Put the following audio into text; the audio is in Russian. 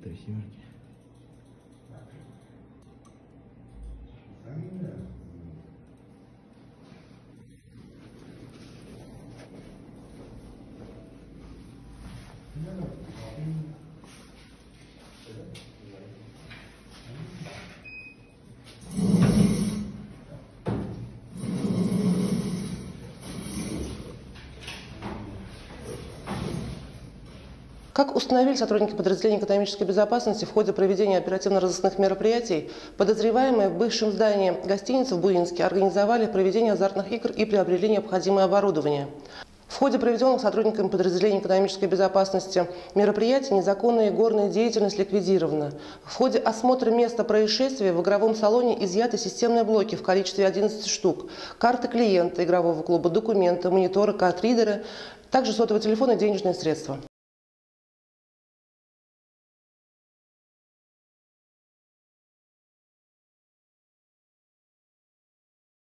3 семерки. Как установили сотрудники подразделения экономической безопасности в ходе проведения оперативно-розыскных мероприятий, подозреваемые в бывшем здании гостиницы в Буинске организовали проведение азартных игр и приобрели необходимое оборудование. В ходе проведенных сотрудниками подразделения экономической безопасности мероприятий незаконная игорная деятельность ликвидирована. В ходе осмотра места происшествия в игровом салоне изъяты системные блоки в количестве 11 штук, карты клиента игрового клуба, документы, мониторы, картридеры, также сотовый телефон и денежные средства.